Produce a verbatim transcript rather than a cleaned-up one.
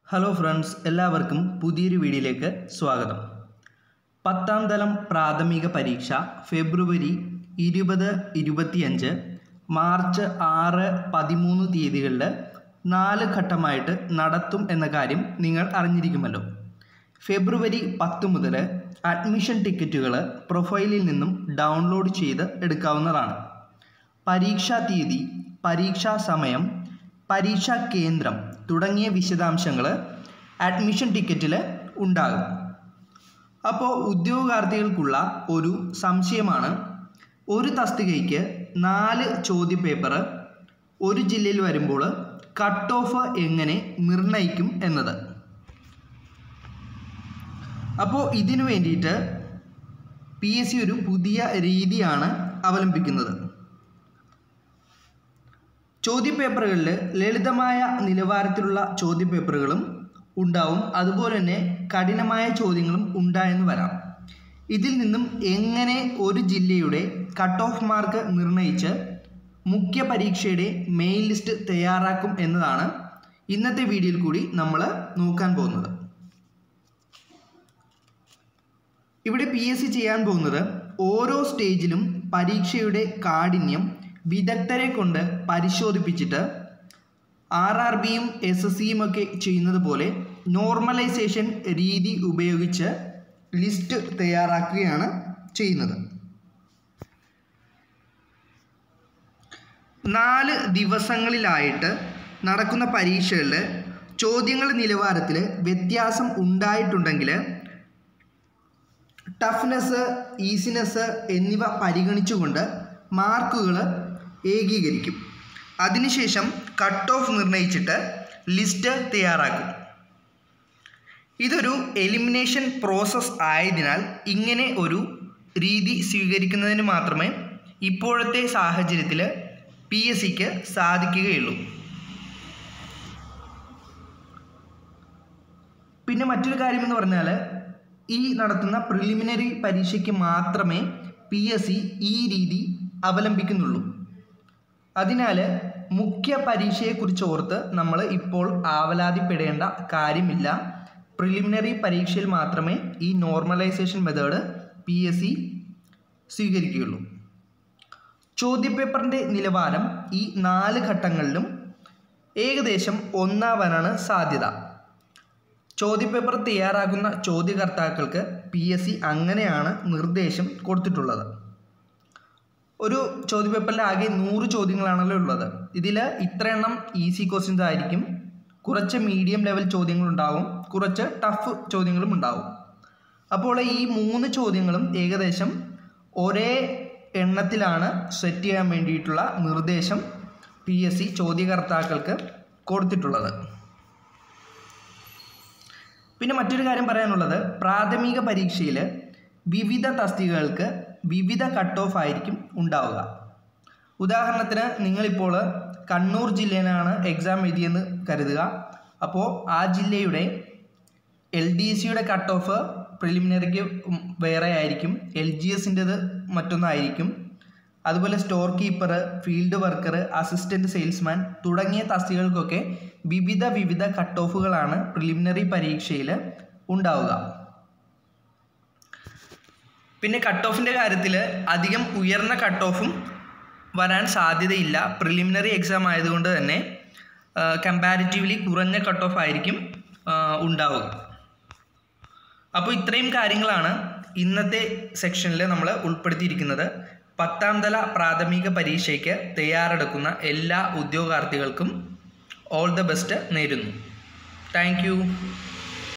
Hello friends, എല്ലാവർക്കും പുതിയൊരു വീഡിയോയിലേക്ക് സ്വാഗതം. പത്താം തലം പ്രാഥമിക പരീക്ഷ ഫെബ്രുവരി ഇരുപത് ഇരുപത്തിയഞ്ച് മാർച്ച് ആറ് പതിമൂന്ന് തീയതികളിൽ നാല് ഘട്ടമായിട്ട് നടത്തും എന്ന കാര്യം നിങ്ങൾ അറിഞ്ഞിരിക്കുമല്ലോ. ഫെബ്രുവരി പത്ത് മുതൽ അഡ്മിഷൻ ടിക്കറ്റുകൾ പ്രൊഫൈലിൽ നിന്നും ഡൗൺലോഡ് ചെയ്ത് എടുക്കാവുന്നതാണ്. പരീക്ഷാ തീയതി, പരീക്ഷാ സമയം, പരീക്ഷാ കേന്ദ്രം തുടങ്ങിയ വിശദാംശങ്ങൾ അഡ്മിഷൻ ടിക്കറ്റിൽ ഉണ്ടാകും. അപ്പോൾ ഉദ്യോഗാർത്ഥികൾക്കുള്ള ഒരു സംശയമാണ്, ഒരു തസ്തികയ്ക്ക് നാല് ചോദ്യപേപ്പർ ഒരു ജില്ലയിൽ വരുമ്പോൾ കട്ട് ഓഫ് എങ്ങനെ നിർണ്ണയിക്കും എന്നത്. അപ്പോൾ ഇതിനു വേണ്ടിയിട്ട് പി എസ് സി ഒരു പുതിയ രീതിയാണ് അവലംബിക്കുന്നത്. ചോദ്യപേപ്പറുകളിൽ ലളിതമായ നിലവാരത്തിലുള്ള ചോദ്യപേപ്പറുകളും ഉണ്ടാവും, അതുപോലെ തന്നെ കഠിനമായ ചോദ്യങ്ങളും ഉണ്ടായെന്ന് വരാം. ഇതിൽ നിന്നും എങ്ങനെ ഒരു ജില്ലയുടെ കട്ട് ഓഫ് മാർക്ക് നിർണ്ണയിച്ച് മുഖ്യ പരീക്ഷയുടെ മെയിൻ ലിസ്റ്റ് തയ്യാറാക്കും എന്നതാണ് ഇന്നത്തെ വീഡിയോയിൽ കൂടി നമ്മൾ നോക്കാൻ പോകുന്നത്. ഇവിടെ പി എസ് സി ചെയ്യാൻ പോകുന്നത് ഓരോ സ്റ്റേജിലും പരീക്ഷയുടെ കാഠിന്യം വിദഗ്ധരെ കൊണ്ട് പരിശോധിപ്പിച്ചിട്ട് ആർ ആർ ബിയും എസ് എസ് സിയും ഒക്കെ ചെയ്യുന്നത് പോലെ നോർമലൈസേഷൻ രീതി ഉപയോഗിച്ച് ലിസ്റ്റ് തയ്യാറാക്കുകയാണ് ചെയ്യുന്നത്. നാല് ദിവസങ്ങളിലായിട്ട് നടക്കുന്ന പരീക്ഷകളിൽ ചോദ്യങ്ങളുടെ നിലവാരത്തിൽ വ്യത്യാസം ഉണ്ടായിട്ടുണ്ടെങ്കിൽ ടഫ്നെസ്, ഈസിനെസ് എന്നിവ പരിഗണിച്ചുകൊണ്ട് മാർക്കുകൾ ഏകീകരിക്കും. അതിനുശേഷം കട്ട് ഓഫ് നിർണ്ണയിച്ചിട്ട് ലിസ്റ്റ് തയ്യാറാക്കും. ഇതൊരു എലിമിനേഷൻ പ്രോസസ്സ് ആയതിനാൽ ഇങ്ങനെ ഒരു രീതി സ്വീകരിക്കുന്നതിന് മാത്രമേ ഇപ്പോഴത്തെ സാഹചര്യത്തിൽ പി എസ് സിക്ക് സാധിക്കുകയുള്ളൂ. പിന്നെ മറ്റൊരു കാര്യമെന്ന് പറഞ്ഞാൽ, ഈ നടത്തുന്ന പ്രിലിമിനറി പരീക്ഷയ്ക്ക് മാത്രമേ പി എസ് സി ഈ രീതി അവലംബിക്കുന്നുള്ളൂ. അതിനാൽ മുഖ്യ പരീക്ഷയെക്കുറിച്ച് ഓർത്ത് നമ്മൾ ഇപ്പോൾ ആവലാതിപ്പെടേണ്ട കാര്യമില്ല. പ്രിലിമിനറി പരീക്ഷയിൽ മാത്രമേ ഈ normalisation method P S C സ്വീകരിക്കുകയുള്ളൂ. ചോദ്യപേപ്പറിൻ്റെ നിലവാരം ഈ നാല് ഘട്ടങ്ങളിലും ഏകദേശം ഒന്നാവാനാണ് സാധ്യത. ചോദ്യപേപ്പർ തയ്യാറാക്കുന്ന ചോദ്യകർത്താക്കൾക്ക് പി എസ് സി അങ്ങനെയാണ് നിർദ്ദേശം കൊടുത്തിട്ടുള്ളത്. ഒരു ചോദ്യപേപ്പറിൽ ആകെ നൂറ് ചോദ്യങ്ങളാണല്ലോ ഉള്ളത്. ഇതിൽ ഇത്രയെണ്ണം ഈസി ക്വസ്റ്റ്യൻസ് ആയിരിക്കും, കുറച്ച് മീഡിയം ലെവൽ ചോദ്യങ്ങളുണ്ടാവും, കുറച്ച് ടഫ് ചോദ്യങ്ങളും ഉണ്ടാവും. അപ്പോൾ ഈ മൂന്ന് ചോദ്യങ്ങളും ഏകദേശം ഒരേ എണ്ണത്തിലാണ് സെറ്റ് ചെയ്യാൻ വേണ്ടിയിട്ടുള്ള നിർദ്ദേശം പി എസ് സി ചോദ്യകർത്താക്കൾക്ക് കൊടുത്തിട്ടുള്ളത്. പിന്നെ മറ്റൊരു കാര്യം പറയാനുള്ളത്, പ്രാഥമിക പരീക്ഷയിൽ വിവിധ തസ്തികകൾക്ക് വിവിധ കട്ട് ഓഫ് ആയിരിക്കും ഉണ്ടാവുക. ഉദാഹരണത്തിന് നിങ്ങളിപ്പോൾ കണ്ണൂർ ജില്ലയിലാണ് എക്സാം എഴുതിയെന്ന് കരുതുക. അപ്പോൾ ആ ജില്ലയുടെ എൽ ഡി സിയുടെ കട്ട് ഓഫ് പ്രിലിമിനറിക്ക് വേറെ ആയിരിക്കും, എൽ ജി എസിൻ്റെത് മറ്റൊന്നായിരിക്കും. അതുപോലെ store keeper, field worker, assistant salesman തുടങ്ങിയ തസ്തികകൾക്കൊക്കെ വിവിധ വിവിധ കട്ട് ഓഫുകളാണ് പ്രിലിമിനറി പരീക്ഷയിൽ ഉണ്ടാവുക. പിന്നെ കട്ട് ഓഫിൻ്റെ കാര്യത്തിൽ അധികം ഉയർന്ന കട്ട് ഓഫും വരാൻ സാധ്യതയില്ല. പ്രിലിമിനറി എക്സാം ആയതുകൊണ്ട് തന്നെ കമ്പാരിറ്റീവ്ലി കുറഞ്ഞ കട്ട് ഓഫ് ആയിരിക്കും ഉണ്ടാവുക. അപ്പോൾ ഇത്രയും കാര്യങ്ങളാണ് ഇന്നത്തെ സെക്ഷനിൽ നമ്മൾ ഉൾപ്പെടുത്തിയിരിക്കുന്നത്. പത്താം തല പ്രാഥമിക പരീക്ഷയ്ക്ക് തയ്യാറെടുക്കുന്ന എല്ലാ ഉദ്യോഗാർത്ഥികൾക്കും ഓൾ ദ ബെസ്റ്റ് നേരുന്നു. Thank U.